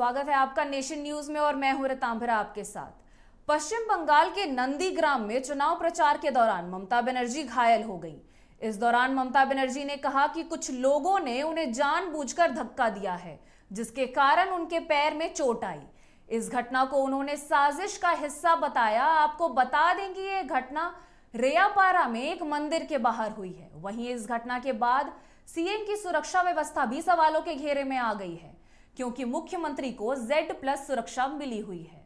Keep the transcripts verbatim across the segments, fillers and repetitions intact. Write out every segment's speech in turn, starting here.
स्वागत है आपका नेशन न्यूज में और मैं हूं रितांभरा आपके साथ। पश्चिम बंगाल के नंदीग्राम में चुनाव प्रचार के दौरान ममता बनर्जी घायल हो गई। इस दौरान ममता बनर्जी ने कहा कि कुछ लोगों ने उन्हें जानबूझकर धक्का दिया है, जिसके कारण उनके पैर में चोट आई। इस घटना को उन्होंने साजिश का हिस्सा बताया। आपको बता दें कि यह घटना रेयापारा में एक मंदिर के बाहर हुई है। वहीं इस घटना के बाद सीएम की सुरक्षा व्यवस्था भी सवालों के घेरे में आ गई है, क्योंकि मुख्यमंत्री को जेड प्लस सुरक्षा मिली हुई है।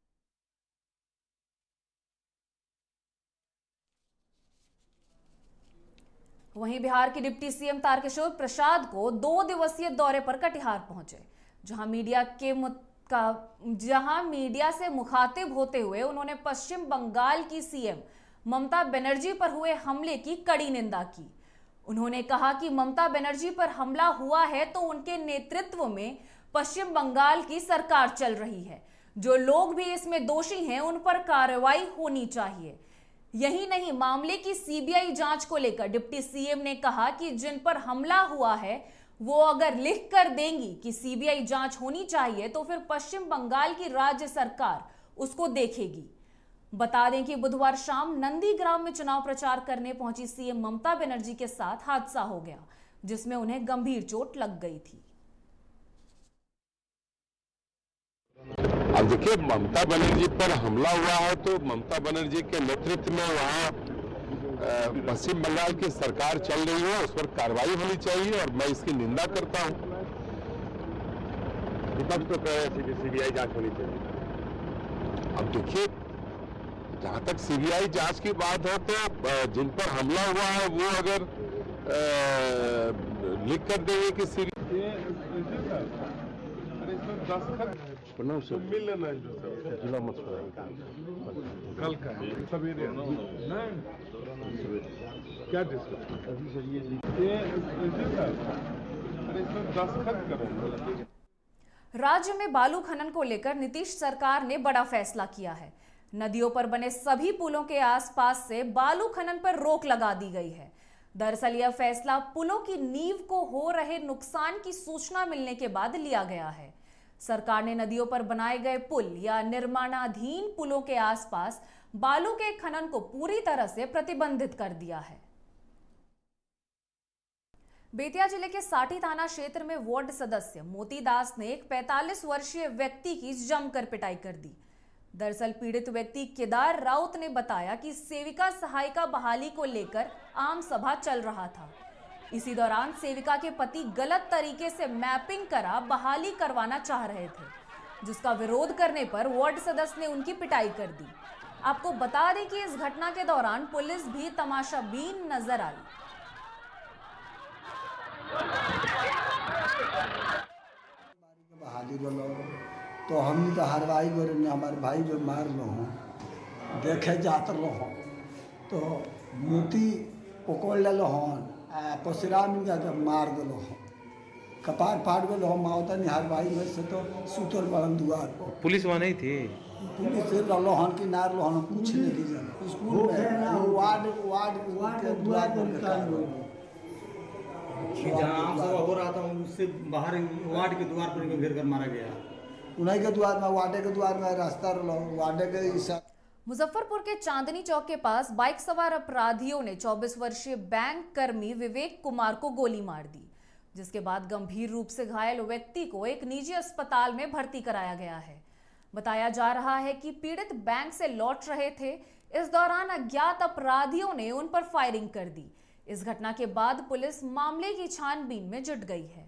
वहीं बिहार के डिप्टी सीएम तारकिशोर प्रसाद को दो दिवसीय दौरे पर कटिहार पहुंचे, जहां मीडिया के का जहां मीडिया से मुखातिब होते हुए उन्होंने पश्चिम बंगाल की सीएम ममता बनर्जी पर हुए हमले की कड़ी निंदा की। उन्होंने कहा कि ममता बनर्जी पर हमला हुआ है तो उनके नेतृत्व में पश्चिम बंगाल की सरकार चल रही है। जो लोग भी इसमें दोषी हैं उन पर कार्रवाई होनी चाहिए। यही नहीं, मामले की सीबीआई जांच को लेकर डिप्टी सीएम ने कहा कि जिन पर हमला हुआ है वो अगर लिख कर देंगी कि सीबीआई जांच होनी चाहिए तो फिर पश्चिम बंगाल की राज्य सरकार उसको देखेगी। बता दें कि बुधवार शाम नंदीग्राम में चुनाव प्रचार करने पहुंची सीएम ममता बनर्जी के साथ हादसा हो गया, जिसमें उन्हें गंभीर चोट लग गई थी। अब देखिए, ममता बनर्जी पर हमला हुआ है तो ममता बनर्जी के नेतृत्व में वहाँ पश्चिम बंगाल की सरकार चल रही है, उस पर कार्रवाई होनी चाहिए और मैं इसकी निंदा करता हूँ। विपक्ष तो कह रहे थे कि सीबीआई जांच होनी चाहिए। अब देखिए, जहां तक सीबीआई जांच की बात है तो जिन पर हमला हुआ है वो अगर आ, लिख कर देंगे कि सीबीआई प्रणाम सर, मिल लेना जिला मछुआरा कल का सवेरे क्या डिस्कस अभी सर ये इसमें दस्तखत करें। राज्य में बालू खनन को लेकर नीतीश सरकार ने बड़ा फैसला किया है। नदियों पर बने सभी पुलों के आसपास से बालू खनन पर रोक लगा दी गई है। दरअसल यह फैसला पुलों की नींव को हो रहे नुकसान की सूचना मिलने के बाद लिया गया है। सरकार ने नदियों पर बनाए गए पुल या निर्माणाधीन पुलों के आसपास बालू के खनन को पूरी तरह से प्रतिबंधित कर दिया है। बेतिया जिले के साठी थाना क्षेत्र में वार्ड सदस्य मोती दास ने एक पैंतालीस वर्षीय व्यक्ति की जमकर पिटाई कर दी। दरअसल पीड़ित व्यक्ति केदार राउत ने बताया कि सेविका सहायिका बहाली को लेकर आम सभा चल रहा था। इसी दौरान सेविका के पति गलत तरीके से मैपिंग करा बहाली करवाना चाह रहे थे, जिसका विरोध करने पर वार्ड सदस्य ने उनकी पिटाई कर दी। आपको बता दें कि इस घटना के दौरान पुलिस भी तमाशाबीन नजर आई। बहाली बोलो तो हमने तो हरवाई गोरे ने हमारे भाई जो मार लो हों देखे जात लो हों तो मोती पकड़ ले लो हों पसराम जब मार दो हो कपार फाट गए हो मावता नहीं हरवाई में से तो सुतल बड़न दुआर पर। पुलिस वहाँ नहीं थी? पुलिस रलो हन की नार लो हन कुछ नहीं की जाना स्कूल में वार्ड वार्ड वार्ड के द्वार पर निकाल लो जहाँ आम सभा हो रहा था उससे बाहर वार्ड के द्वार पर घेर कर मारा गया। उन्हीं के द्वार में वार्ड के द्वार में रास्ता रलो वार्ड के हिसाब। मुजफ्फरपुर के चांदनी चौक के पास बाइक सवार अपराधियों ने चौबीस वर्षीय बैंक कर्मी विवेक कुमार को गोली मार दी, जिसके बाद गंभीर रूप से घायल व्यक्ति को एक निजी अस्पताल में भर्ती कराया गया है। बताया जा रहा है कि पीड़ित बैंक से लौट रहे थे। इस दौरान अज्ञात अपराधियों ने उन पर फायरिंग कर दी। इस घटना के बाद पुलिस मामले की छानबीन में जुट गई है।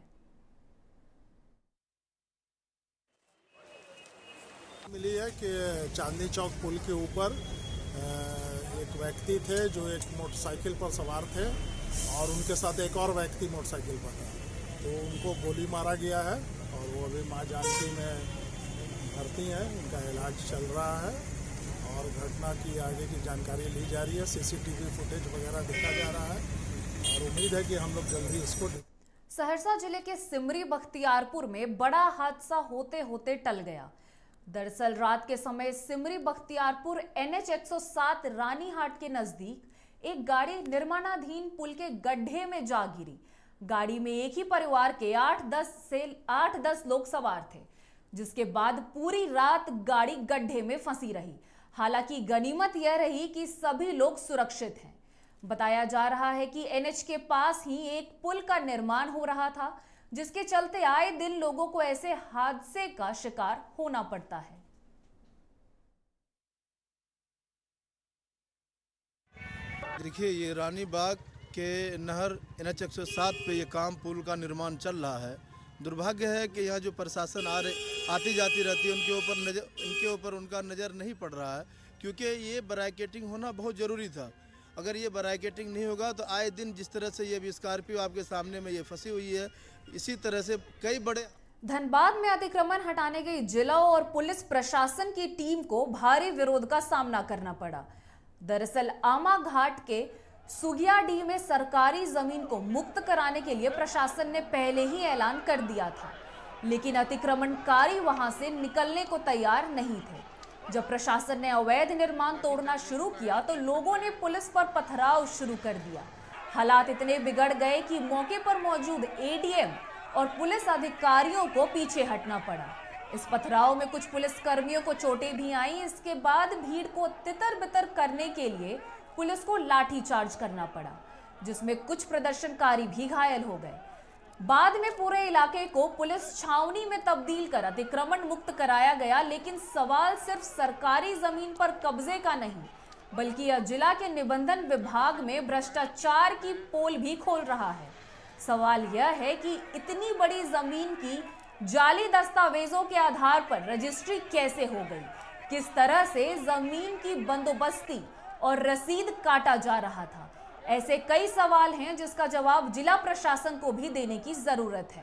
मिली है कि चांदनी चौक पुल के ऊपर एक व्यक्ति थे जो एक मोटरसाइकिल पर सवार थे और उनके साथ एक और व्यक्ति मोटरसाइकिल पर था, तो उनको गोली मारा गया है और वो अभी मां जानकी में भर्ती हैं, उनका इलाज चल रहा है और घटना की आगे की जानकारी ली जा रही है। सीसीटीवी फुटेज वगैरह देखा जा रहा है और उम्मीद है कि हम लोग जल्दी इसको। सहरसा जिले के सिमरी बख्तियारपुर में बड़ा हादसा होते होते टल गया। दरअसल रात के समय सिमरी बख्तियारपुर एनएच एक सौ सात रानीहाट के नजदीक एक गाड़ी निर्माणाधीन पुल के गड्ढे में जा गिरी। गाड़ी में एक ही परिवार के आठ दस से आठ दस लोग सवार थे। जिसके बाद पूरी रात गाड़ी गड्ढे में फंसी रही। हालांकि गनीमत यह रही कि सभी लोग सुरक्षित हैं। बताया जा रहा है कि एनएच के पास ही एक पुल का निर्माण हो रहा था, जिसके चलते आए दिन लोगों को ऐसे हादसे का शिकार होना पड़ता है। देखिए, ये रानी बाग के नहर एन एच एक सौ सात पे ये काम पुल का निर्माण चल रहा है। दुर्भाग्य है कि यहाँ जो प्रशासन आ रहे आती जाती रहती है, उनके ऊपर नजर उनके ऊपर उनका नज़र नहीं पड़ रहा है, क्योंकि ये बैरिकेडिंग होना बहुत ज़रूरी था। अगर ये बैरिकेडिंग नहीं होगा तो आए दिन जिस तरह से ये स्कॉर्पियो आपके सामने में ये फंसी हुई है, इसी तरह से कई बड़े। धनबाद में अतिक्रमण हटाने गई जिला और पुलिस प्रशासन की टीम को भारी विरोध का सामना करना पड़ा। दरअसल आमा घाट के सुगियाडीह में सरकारी जमीन को मुक्त कराने के लिए प्रशासन ने पहले ही ऐलान कर दिया था, लेकिन अतिक्रमणकारी वहां से निकलने को तैयार नहीं थे। जब प्रशासन ने अवैध निर्माण तोड़ना शुरू किया तो लोगों ने पुलिस पर पथराव शुरू कर दिया। हालात इतने बिगड़ गए कि मौके पर मौजूद ए डी एम और पुलिस अधिकारियों को पीछे हटना पड़ा। इस पथराव में कुछ पुलिस कर्मियों को चोटें भी आईं। इसके बाद भीड़ को तितर बितर करने के लिए पुलिस को लाठीचार्ज करना पड़ा, जिसमें कुछ प्रदर्शनकारी भी घायल हो गए। बाद में पूरे इलाके को पुलिस छावनी में तब्दील कर अतिक्रमण मुक्त कराया गया, लेकिन सवाल सिर्फ सरकारी जमीन पर कब्जे का नहीं, बल्कि यह जिला के निबंधन विभाग में भ्रष्टाचार की पोल भी खोल रहा है। सवाल यह है कि इतनी बड़ी जमीन की जाली दस्तावेजों के आधार पर रजिस्ट्री कैसे हो गई, किस तरह से जमीन की बंदोबस्ती और रसीद काटा जा रहा था। ऐसे कई सवाल हैं जिसका जवाब जिला प्रशासन को भी देने की जरूरत है।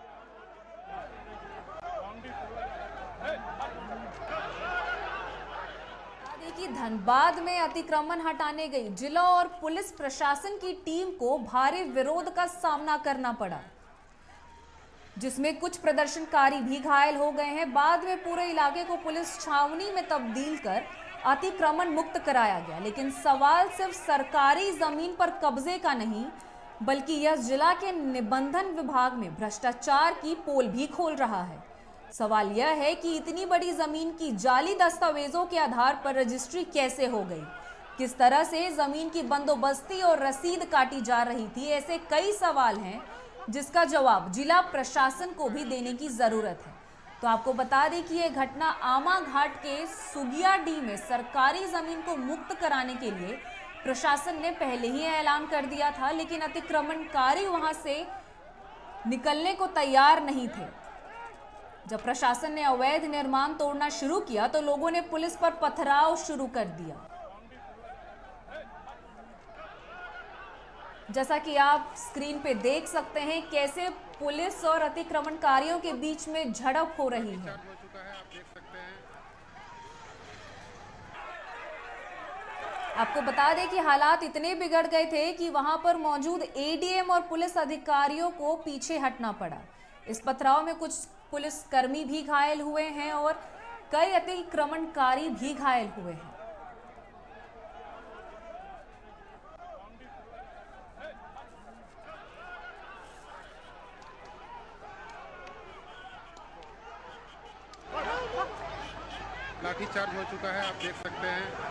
कि धनबाद में अतिक्रमण हटाने गई जिला और पुलिस प्रशासन की टीम को भारी विरोध का सामना करना पड़ा, जिसमें कुछ प्रदर्शनकारी भी घायल हो गए हैं। बाद में पूरे इलाके को पुलिस छावनी में तब्दील कर अतिक्रमण मुक्त कराया गया, लेकिन सवाल सिर्फ सरकारी जमीन पर कब्जे का नहीं, बल्कि यह जिला के निबंधन विभाग में भ्रष्टाचार की पोल भी खोल रहा है। सवाल यह है कि इतनी बड़ी जमीन की जाली दस्तावेजों के आधार पर रजिस्ट्री कैसे हो गई, किस तरह से जमीन की बंदोबस्ती और रसीद काटी जा रही थी। ऐसे कई सवाल हैं जिसका जवाब जिला प्रशासन को भी देने की जरूरत है। तो आपको बता दें कि यह घटना आमा घाट के सुगियाडीह में सरकारी जमीन को मुक्त कराने के लिए प्रशासन ने पहले ही ऐलान कर दिया था, लेकिन अतिक्रमणकारी वहां से निकलने को तैयार नहीं थे। जब प्रशासन ने अवैध निर्माण तोड़ना शुरू किया तो लोगों ने पुलिस पर पथराव शुरू कर दिया। जैसा कि आप स्क्रीन पे देख सकते हैं कैसे पुलिस और अतिक्रमणकारियों के बीच में झड़प हो रही है। आपको बता दें कि हालात इतने बिगड़ गए थे कि वहां पर मौजूद ए डी एम और पुलिस अधिकारियों को पीछे हटना पड़ा। इस पथराव में कुछ पुलिस कर्मी भी घायल हुए हैं और कई अतिक्रमणकारी भी घायल हुए हैं। लाठीचार्ज हो चुका है, आप देख सकते हैं।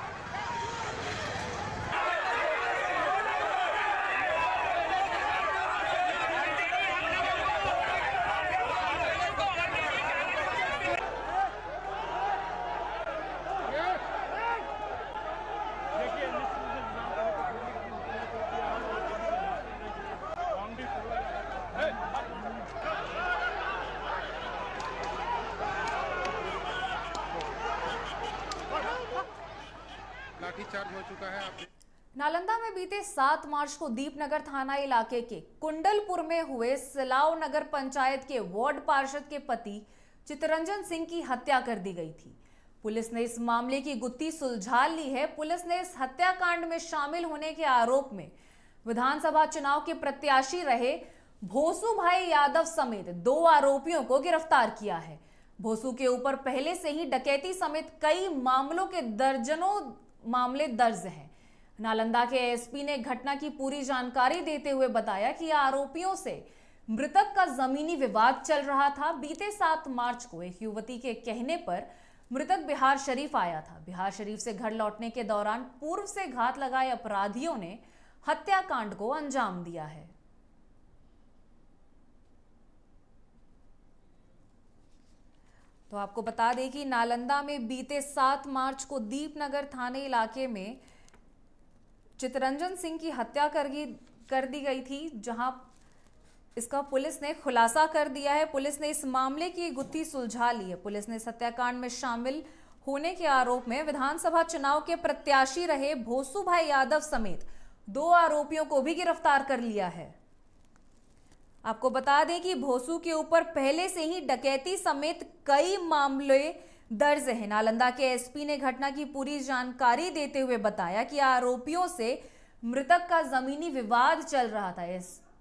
लाठीचार्ज हो चुका है, आप नालंदा में बीते सात मार्च को दीपनगर थाना इलाके के कुंडलपुर में हुए सिलाव नगर पंचायत के वार्ड पार्षद के पति चितरंजन सिंह की हत्या कर दी गई थी। पुलिस ने इस मामले की गुत्थी सुलझा ली है। पुलिस ने इस हत्याकांड में शामिल होने के आरोप में विधानसभा चुनाव के प्रत्याशी रहे भोसू भाई यादव समेत दो आरोपियों को गिरफ्तार किया है। भोसू के ऊपर पहले से ही डकैती समेत कई मामलों के दर्जनों मामले दर्ज हैं। नालंदा के एस पी ने घटना की पूरी जानकारी देते हुए बताया कि आरोपियों से मृतक का जमीनी विवाद चल रहा था। बीते सात मार्च को एक युवती के कहने पर मृतक बिहार शरीफ आया था। बिहार शरीफ से घर लौटने के दौरान पूर्व से घात लगाए अपराधियों ने हत्याकांड को अंजाम दिया है। तो आपको बता दें कि नालंदा में बीते सात मार्च को दीपनगर थाने इलाके में चितरंजन सिंह की हत्या कर, कर दी गई थी, जहां इसका पुलिस ने खुलासा कर दिया है। पुलिस ने इस मामले की गुत्थी सुलझा ली है। पुलिस ने इस हत्याकांड में शामिल होने के आरोप में विधानसभा चुनाव के प्रत्याशी रहे भोसू भाई यादव समेत दो आरोपियों को भी गिरफ्तार कर लिया है। आपको बता दें कि भोसू के ऊपर पहले से ही डकैती समेत कई मामले दर्ज हैं। नालंदा के एसपी ने घटना की पूरी जानकारी देते हुए बताया कि आरोपियों से मृतक का जमीनी विवाद चल रहा था। इस